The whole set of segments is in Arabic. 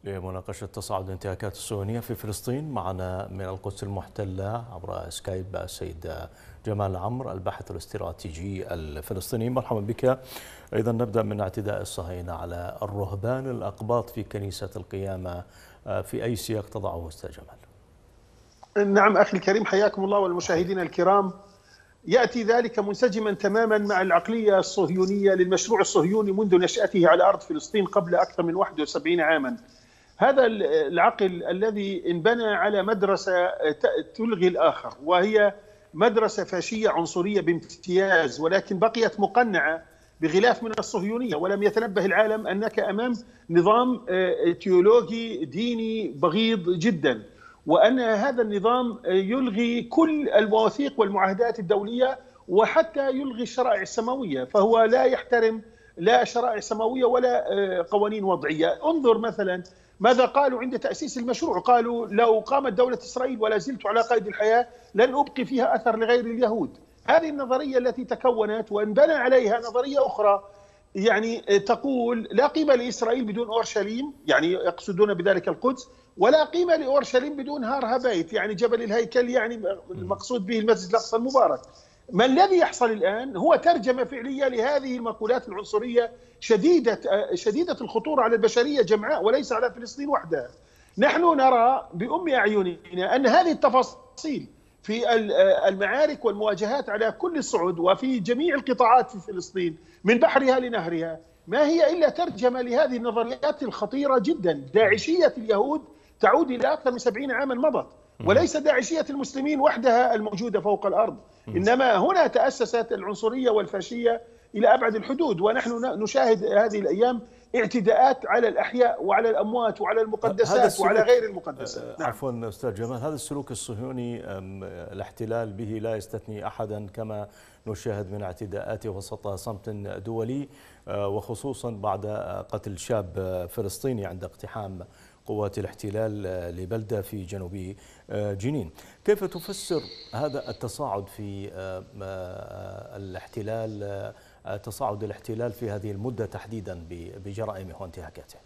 لمناقشة تصاعد الانتهاكات الصهيونية في فلسطين معنا من القدس المحتلة عبر سكايب السيد جمال عمرو الباحث الاستراتيجي الفلسطيني. مرحبا بك. أيضا نبدأ من اعتداء الصهاينة على الرهبان الأقباط في كنيسة القيامة، في أي سياق تضعه أستاذ جمال؟ نعم أخي الكريم، حياكم الله والمشاهدين الكرام. يأتي ذلك منسجما تماما مع العقلية الصهيونية للمشروع الصهيوني منذ نشأته على أرض فلسطين قبل أكثر من 71 عاما. هذا العقل الذي انبنى على مدرسة تلغي الآخر، وهي مدرسة فاشية عنصرية بامتياز، ولكن بقيت مقنعة بغلاف من الصهيونية، ولم يتنبه العالم أنك أمام نظام تيولوجي ديني بغيض جدا، وأن هذا النظام يلغي كل المواثيق والمعاهدات الدولية وحتى يلغي الشرائع السماوية، فهو لا يحترم لا شرائع سماوية ولا قوانين وضعية. انظر مثلا ماذا قالوا عند تأسيس المشروع، قالوا لو قامت دولة إسرائيل ولا زلت على قيد الحياة لن أبقي فيها أثر لغير اليهود. هذه النظرية التي تكونت وانبنى عليها نظرية أخرى يعني تقول لا قيمة لإسرائيل بدون أورشليم، يعني يقصدون بذلك القدس، ولا قيمة لأورشليم بدون هار هابيت، يعني جبل الهيكل، يعني المقصود به المسجد الأقصى المبارك. ما الذي يحصل الآن هو ترجمة فعلية لهذه المقولات العنصرية شديدة الخطورة على البشرية جمعاء وليس على فلسطين وحدها. نحن نرى بأم أعيننا أن هذه التفاصيل في المعارك والمواجهات على كل الصعود وفي جميع القطاعات في فلسطين من بحرها لنهرها ما هي إلا ترجمة لهذه النظريات الخطيرة جدا. داعشية اليهود تعود إلى أكثر من 70 عاما مضت، وليس داعشية المسلمين وحدها الموجودة فوق الأرض، إنما هنا تأسست العنصرية والفاشية إلى أبعد الحدود، ونحن نشاهد هذه الأيام اعتداءات على الأحياء وعلى الأموات وعلى المقدسات وعلى غير المقدسات. نعم. عفوا أستاذ جمال، هذا السلوك الصهيوني الاحتلال به لا يستثني أحدا، كما نشاهد من اعتداءاته وسط صمت دولي، وخصوصا بعد قتل شاب فلسطيني عند اقتحام قوات الاحتلال لبلدة في جنوب جنين. كيف تفسر هذا التصاعد في الاحتلال، تصاعد الاحتلال في هذه المدة تحديدا بجرائمه وانتهاكاته؟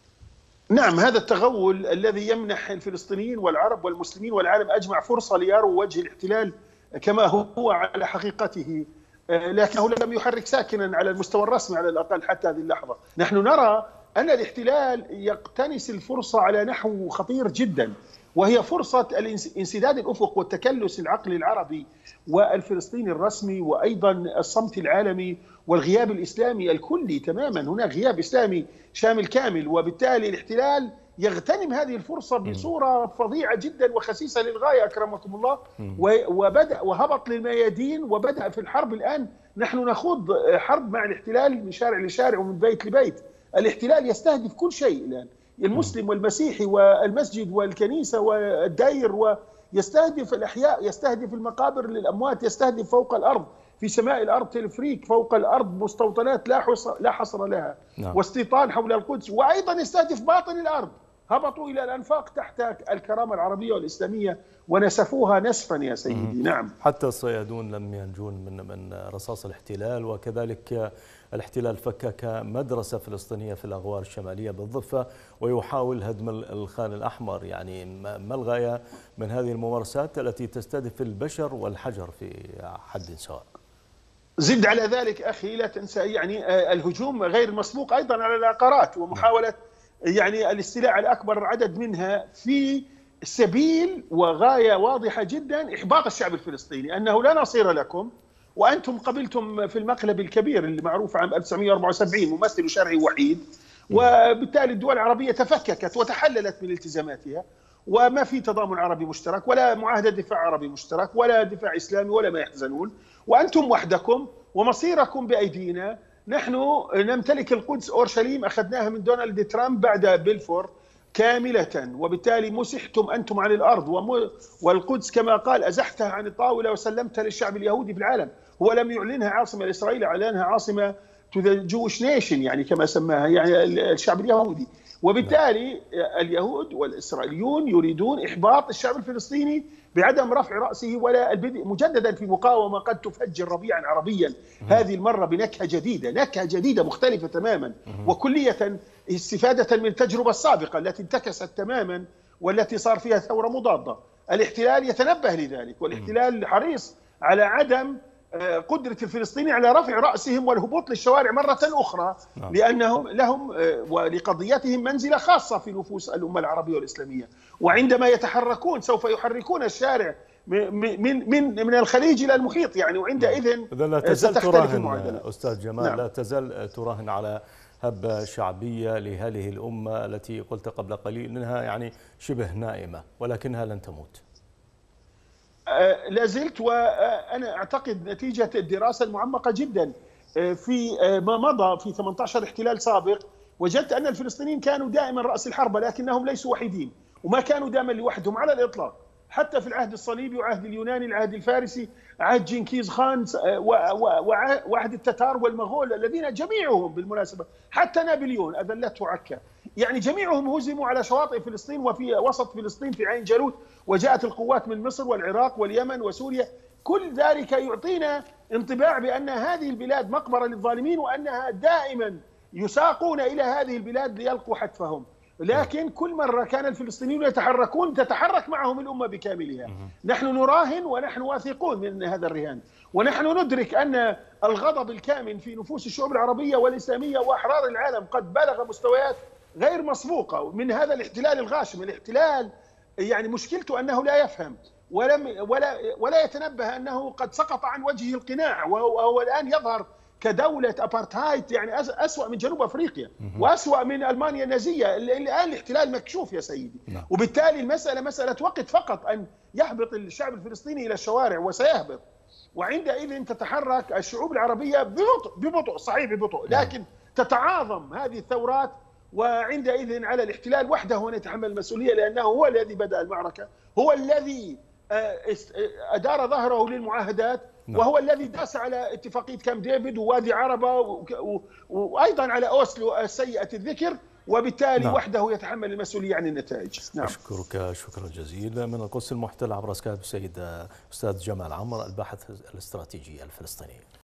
نعم، هذا التغول الذي يمنح الفلسطينيين والعرب والمسلمين والعالم أجمع فرصة ليروا وجه الاحتلال كما هو على حقيقته، لكنه لم يحرك ساكنا على المستوى الرسمي على الأقل حتى هذه اللحظة. نحن نرى أن الاحتلال يقتنس الفرصة على نحو خطير جدا، وهي فرصة انسداد الأفق والتكلس العقلي العربي والفلسطيني الرسمي، وأيضا الصمت العالمي والغياب الإسلامي الكلي تماما. هناك غياب إسلامي شامل كامل، وبالتالي الاحتلال يغتنم هذه الفرصة بصورة فظيعة جدا وخسيسة للغاية أكرمكم الله، وبدأ وهبط للميادين وبدأ في الحرب. الآن نحن نخوض حرب مع الاحتلال من شارع لشارع ومن بيت لبيت. الاحتلال يستهدف كل شيء الآن، المسلم والمسيحي والمسجد والكنيسة والداير، ويستهدف الأحياء، يستهدف المقابر للأموات، يستهدف فوق الأرض في سماء الأرض تلفريك، فوق الأرض مستوطنات لا حصر لها، واستيطان حول القدس، وأيضا يستهدف باطن الأرض. هبطوا إلى الأنفاق تحت الكرامة العربية والإسلامية ونسفوها نسفا يا سيدي. نعم، حتى الصيادون لم ينجون من رصاص الاحتلال، وكذلك الاحتلال فكك مدرسة فلسطينية في الأغوار الشمالية بالضفة ويحاول هدم الخان الأحمر. يعني ما الغاية من هذه الممارسات التي تستهدف البشر والحجر في حد سواء؟ زد على ذلك أخي لا تنسى يعني الهجوم غير المسبوق أيضا على العقارات، ومحاولة يعني الاستيلاء على أكبر عدد منها في سبيل وغاية واضحة جدا إحباط الشعب الفلسطيني، أنه لا نصير لكم، وأنتم قبلتم في المقلب الكبير اللي معروف عام 1974 ممثل شرعي وحيد، وبالتالي الدول العربية تفككت وتحللت من التزاماتها، وما في تضامن عربي مشترك ولا معاهدة دفاع عربي مشترك ولا دفاع إسلامي ولا ما يحزنون، وأنتم وحدكم ومصيركم بأيدينا. نحن نمتلك القدس، أورشليم أخذناها من دونالد ترامب بعد بلفور كاملة، وبالتالي مسحتم أنتم عن الأرض، والقدس كما قال أزحتها عن الطاولة وسلمتها للشعب اليهودي في العالم. هو لم يعلنها عاصمة لإسرائيل، أعلنها عاصمة to the Jewish nation، يعني كما سماها يعني الشعب اليهودي. وبالتالي اليهود والإسرائيليون يريدون إحباط الشعب الفلسطيني بعدم رفع رأسه ولا البدء مجددا في مقاومة قد تفجر ربيعا عربيا، هذه المرة بنكهة جديدة، نكهة جديدة مختلفة تماما وكلية استفادة من التجربة السابقة التي انتكست تماما والتي صار فيها ثورة مضادة. الاحتلال يتنبه لذلك، والاحتلال حريص على عدم قدرة الفلسطينيين على رفع رأسهم والهبوط للشوارع مرة أخرى، لأنهم لهم ولقضيتهم منزلة خاصة في نفوس الأمة العربية والإسلامية، وعندما يتحركون سوف يحركون الشارع من الخليج إلى المحيط يعني، وعندئذ لا تزال ستختلف المعادلة. أستاذ جمال، لا تزال تراهن على هبة شعبية لهذه الأمة التي قلت قبل قليل أنها يعني شبه نائمة ولكنها لن تموت. لا زلت، وأنا أعتقد نتيجة الدراسة المعمقة جدا في ما مضى في 18 احتلال سابق، وجدت أن الفلسطينيين كانوا دائما رأس الحربة، لكنهم ليسوا وحيدين وما كانوا دائما لوحدهم على الإطلاق. حتى في العهد الصليبي وعهد اليوناني، العهد الفارسي، عهد جنكيز خان وعهد التتار والمغول الذين جميعهم بالمناسبة حتى نابليون أذلته عكا، يعني جميعهم هزموا على شواطئ فلسطين وفي وسط فلسطين في عين جالوت، وجاءت القوات من مصر والعراق واليمن وسوريا. كل ذلك يعطينا انطباع بأن هذه البلاد مقبرة للظالمين، وأنها دائما يساقون إلى هذه البلاد ليلقوا حتفهم. لكن كل مرة كان الفلسطينيون يتحركون تتحرك معهم الأمة بكاملها. نحن نراهن ونحن واثقون من هذا الرهان، ونحن ندرك أن الغضب الكامن في نفوس الشعوب العربية والإسلامية وأحرار العالم قد بلغ مستويات غير مسبوقة من هذا الاحتلال الغاشم. الاحتلال يعني مشكلته أنه لا يفهم ولا يتنبه أنه قد سقط عن وجهه القناع، وهو الآن يظهر كدولة أبارتهايد، يعني أسوأ من جنوب أفريقيا وأسوأ من ألمانيا النازية. الآن الاحتلال مكشوف يا سيدي، وبالتالي المسألة مسألة وقت فقط أن يهبط الشعب الفلسطيني إلى الشوارع، وسيهبط، وعندئذ تتحرك الشعوب العربية ببطء صحيح ببطء، لكن تتعاظم هذه الثورات، وعندئذ على الاحتلال وحده أن يتحمل المسؤولية، لأنه هو الذي بدأ المعركة، هو الذي أدار ظهره للمعاهدات، وهو الذي داس على اتفاقية كامب ديفيد ووادي عربة وأيضا على أوسلو السيئة الذكر، وبالتالي وحده يتحمل المسؤولية عن النتائج. أشكرك شكرا جزيلا. من القدس المحتلة عبر سكايب السيد أستاذ جمال عمر، الباحث الاستراتيجي الفلسطيني.